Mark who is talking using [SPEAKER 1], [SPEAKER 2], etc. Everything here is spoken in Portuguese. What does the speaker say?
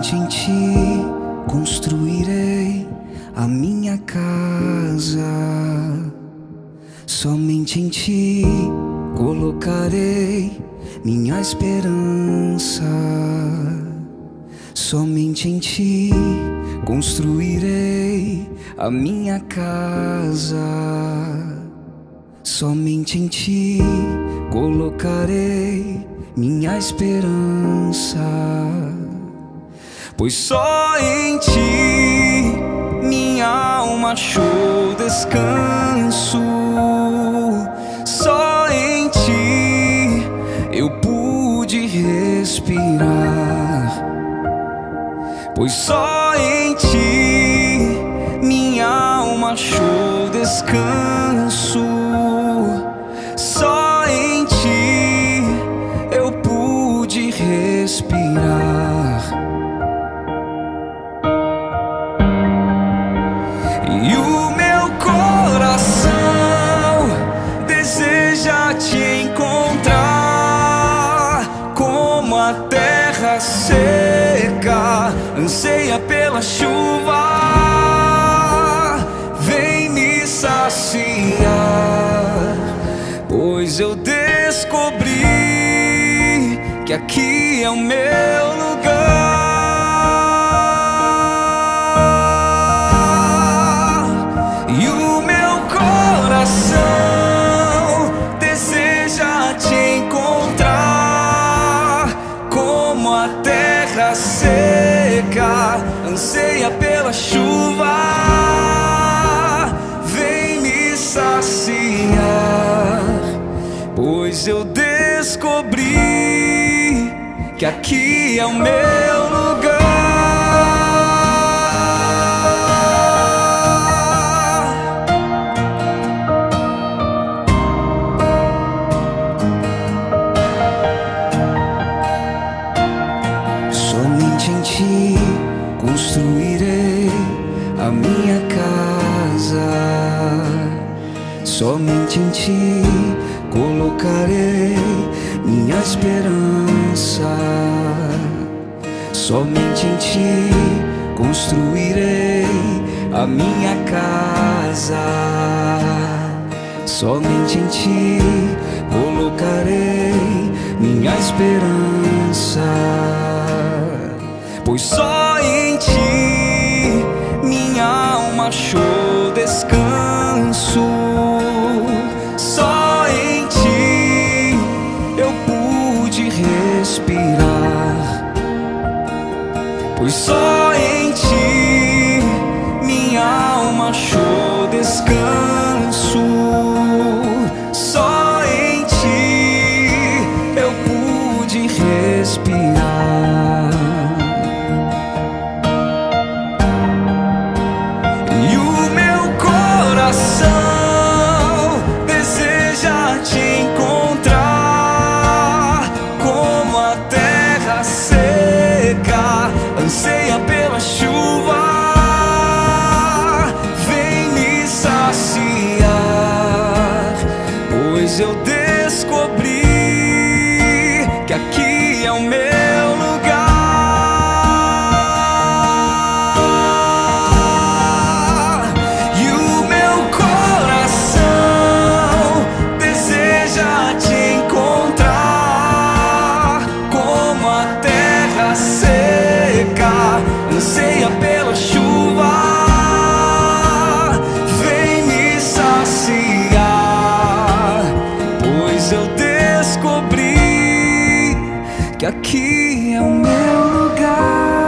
[SPEAKER 1] Somente em ti construirei a minha casa. Somente em ti colocarei minha esperança. Somente em ti construirei a minha casa. Somente em ti colocarei minha esperança. Pois só em ti minha alma achou descanso. Só em ti eu pude respirar. Pois só em ti minha alma achou descanso. Só em ti eu pude respirar. E o meu coração deseja te encontrar, como a terra seca anseia pela chuva. Vem me saciar, pois eu descobri que aqui é o meu lugar. E o meu coração deseja te encontrar, como a terra seca anseia pela chuva. Vem me saciar, pois eu descobri que aqui é o meu lugar. Somente em ti construirei a minha casa. Somente em ti colocarei minha esperança. Somente em ti construirei a minha casa. Somente em ti colocarei minha esperança. Pois só em ti minha alma achou descanso. Só em ti eu pude respirar. Pois só em ti minha alma achou descanso. Só em ti eu pude respirar. E o meu coração deseja te encontrar, como a terra seca anseia pela chuva. Vem me saciar, pois eu descobri que aqui é o meu lugar. E o meu coração deseja te encontrar, como a terra seca anseia pela chuva. Vem me saciar, pois eu descobri que aqui é o meu lugar.